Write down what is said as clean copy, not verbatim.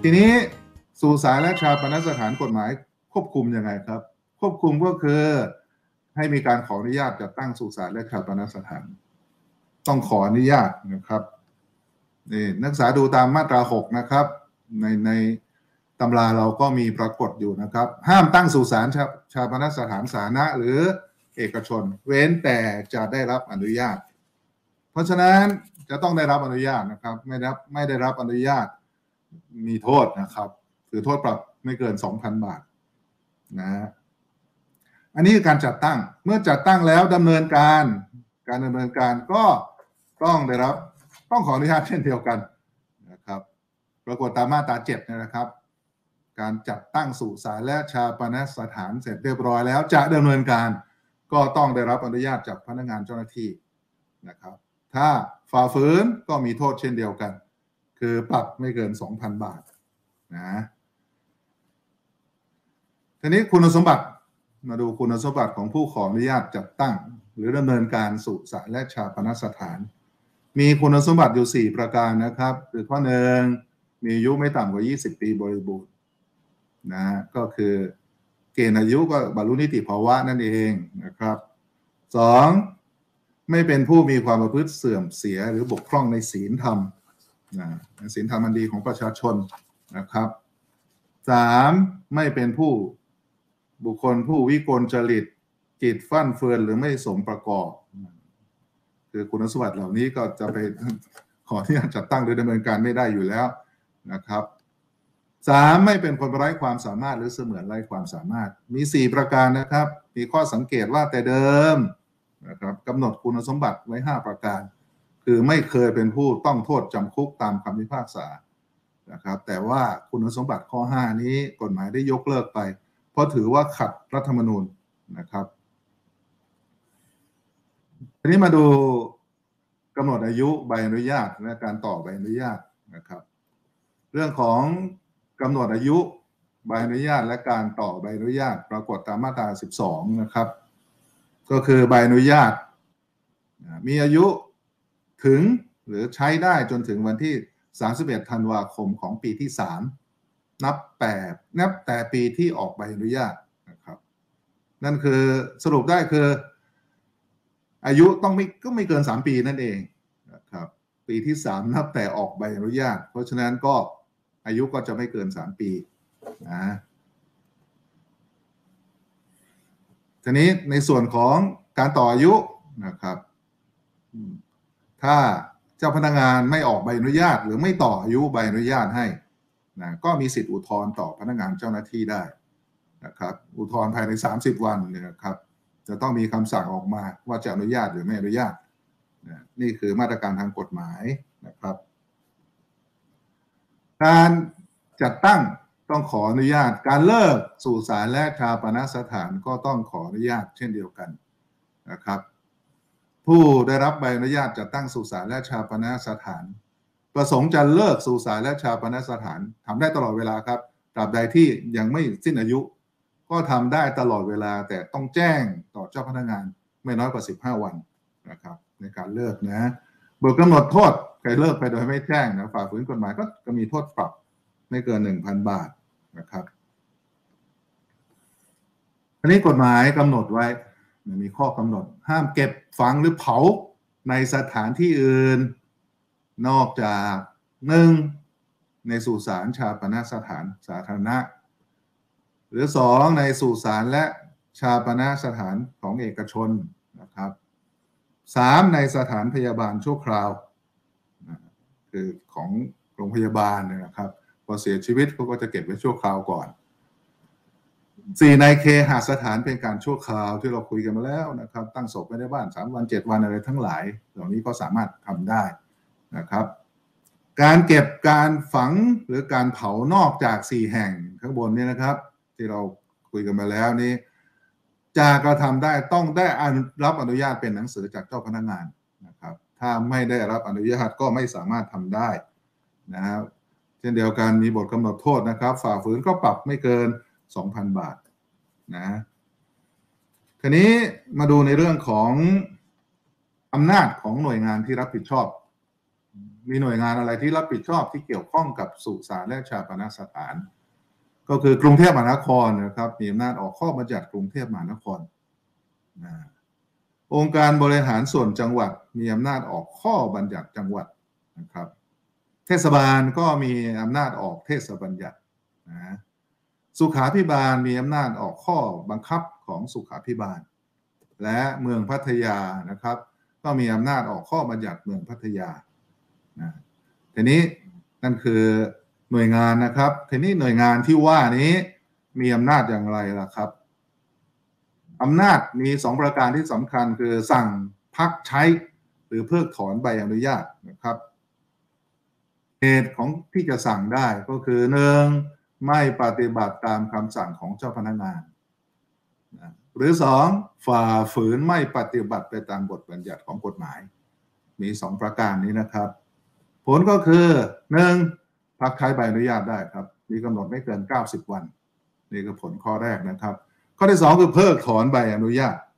ทีนี้สุสานและชาปนสถานกฎหมายควบคุมยังไงครับควบคุมก็คือให้มีการขออนุญาตจัดตั้งสุสานและชาปนสถานต้องขออนุญาตนะครับนี่นักศึกษาดูตามมาตรา6นะครับในตำราเราก็มีปรากฏอยู่นะครับห้ามตั้งสุสานชาปนสถานสาธารณะหรือเอกชนเว้นแต่จะได้รับอนุญาตเพราะฉะนั้นจะต้องได้รับอนุญาตนะครับไม่ได้รับอนุญาตมีโทษนะครับคือโทษปรับไม่เกิน 2,000 บาทนะอันนี้คือการจัดตั้งเมื่อจัดตั้งแล้วดำเนินการก็ต้องขออนุญาตเช่นเดียวกันนะครับปรากฏตามมาตรา7นะครับการจัดตั้งสุสานและชาปนสถานเสร็จเรียบร้อยแล้วจะดำเนินการก็ต้องได้รับอนุญาตจากพนักงานเจ้าหน้าที่นะครับถ้าฝ่าฝืนก็มีโทษเช่นเดียวกันคือปรับไม่เกิน 2,000 บาทนะทีนี้คุณสมบัติมาดูคุณสมบัติของผู้ขออนุญาตจัดตั้งหรือดำเนินการสุสานและชาปนสถานมีคุณสมบัติอยู่4ประการนะครับคือข้อ1มีอายุไม่ต่ำกว่า20 ปีบริบูรณ์นะก็คือเกณฑ์อายุก็บรรลุนิติภาวะนั่นเองนะครับ2ไม่เป็นผู้มีความประพฤติเสื่อมเสียหรือบกพร่องในศีลธรรมศีลธรรมอันดีของประชาชนนะครับ3ไม่เป็นบุคคลผู้วิกลจริตจิตฟั่นเฟือนหรือไม่สมประกอบคือคุณสมบัติเหล่านี้ก็จะไปขอที่จะจัดตั้งหรือดำเนินการไม่ได้อยู่แล้วนะครับ3ไม่เป็นคนไร้ความสามารถหรือเสมือนไร้ความสามารถมี4ประการนะครับมีข้อสังเกตว่าแต่เดิมนะครับกำหนดคุณสมบัติไว้5ประการคือไม่เคยเป็นผู้ต้องโทษจำคุกตามคำพิพากษานะครับแต่ว่าคุณสมบัติข้อ5นี้กฎหมายได้ยกเลิกไปเพราะถือว่าขัดรัฐธรรมนูญนะครับทีนี้มาดูกำหนดอายุใบอนุญาตและการต่อใบอนุญาตนะครับเรื่องของกำหนดอายุใบอนุญาตและการต่อใบอนุญาตปรากฏตามมาตรา12นะครับก็คือใบอนุญาตมีอายุถึงหรือใช้ได้จนถึงวันที่31 ธันวาคมของปีที่3นับแต่ปีที่ออกใบอนุญาตนะครับนั่นคือสรุปได้คืออายุก็ไม่เกิน3 ปีนั่นเองนะครับปีที่3นับแต่ออกใบอนุญาตเพราะฉะนั้นก็อายุก็จะไม่เกิน3 ปีนะทีนี้ในส่วนของการต่ออายุนะครับถ้าเจ้าพนักงานไม่ออกใบอนุญาตหรือไม่ต่ออายุใบอนุญาตให้นะก็มีสิทธิอุทธรณ์ต่อพนักงานเจ้าหน้าที่ได้นะครับอุทธรณ์ภายใน30 วันนะครับจะต้องมีคำสั่งออกมาว่าจะอนุญาตหรือไม่อนุญาตนี่คือมาตรการทางกฎหมายนะครับการจัดตั้งต้องขออนุญาตการเลิกสุสานและชาปนสถานก็ต้องขออนุญาตเช่นเดียวกันนะครับผู้ได้รับใบอนุญาตจัดตั้งสุสานและชาปนสถานประสงค์จะเลิกสุสานและชาปนสถานทำได้ตลอดเวลาครับตราบใดที่ยังไม่สิ้นอายุก็ทำได้ตลอดเวลาแต่ต้องแจ้งต่อเจ้าพนักงานไม่น้อยกว่า15 วันนะครับในการเลิกนะบทกำหนดโทษใครเลิกไปโดยไม่แจ้งนะฝ่าฝืนกฎหมายก็มีโทษปรับไม่เกิน 1,000 บาทนะครับอันนี้กฎหมายกำหนดไว้มีข้อกำหนดห้ามเก็บฝังหรือเผาในสถานที่อื่นนอกจาก1ในสุสานชาปนสถานสาธารณะหรือ2ในสุสานและชาปนสถานของเอกชนนะครับ3ในสถานพยาบาลชั่วคราวคือของโรงพยาบาลนะครับพอเสียชีวิตเขาก็จะเก็บไว้ชั่วคราวก่อน4ในเคหสถานเป็นการชั่วคราวที่เราคุยกันมาแล้วนะครับตั้งศพไว้ในบ้าน3 วัน7 วันอะไรทั้งหลายเหล่านี้ก็สามารถทำได้นะครับการเก็บการฝังหรือการเผานอกจาก4 แห่งข้างบนนี้นะครับที่เราคุยกันมาแล้วนี้จะกระทำได้ต้องได้รับอนุญาตเป็นหนังสือจากเจ้าพนักงานนะครับถ้าไม่ได้รับอนุญาตก็ไม่สามารถทำได้นะครับเช่นเดียวกันมีบทกำหนดโทษนะครับฝ่าฝืนก็ปรับไม่เกิน 2,000 บาทนะทีนี้มาดูในเรื่องของอำนาจของหน่วยงานที่รับผิดชอบมีหน่วยงานอะไรที่รับผิดชอบที่เกี่ยวข้องกับสุสานและชาปนสถานก็คือกรุงเทพมหานครนะครับมีอำนาจออกข้อบัญญัติกรุงเทพมหานครองค์การบริหารส่วนจังหวัดมีอำนาจออกข้อบัญญัติจังหวัดนะครับเทศบาลก็มีอำนาจออกเทศบัญญัตินะสุขาภิบาลมีอำนาจออกข้อบังคับของสุขาภิบาลและเมืองพัทยานะครับก็มีอำนาจออกข้อบัญญัติเมืองพัทยานะทีนี้นั่นคือหน่วยงานนะครับทีนี้หน่วยงานที่ว่านี้มีอำนาจอย่างไรล่ะครับอำนาจมี2ประการที่สำคัญคือสั่งพักใช้หรือเพิกถอนใบอนุญาตนะครับเหตุของที่จะสั่งได้ก็คือ1ไม่ปฏิบัติตามคำสั่งของเจ้าพนักงานหรือ2ฝ่าฝืนไม่ปฏิบัติไปตามบทบัญญัติของกฎหมายมี2ประการนี้นะครับผลก็คือ1พักใช้ใบอนุญาตได้ครับมีกำหนดไม่เกิน90 วันนี่คือผลข้อแรกนะครับข้อที่2คือเพิกถอนใบอนุญาต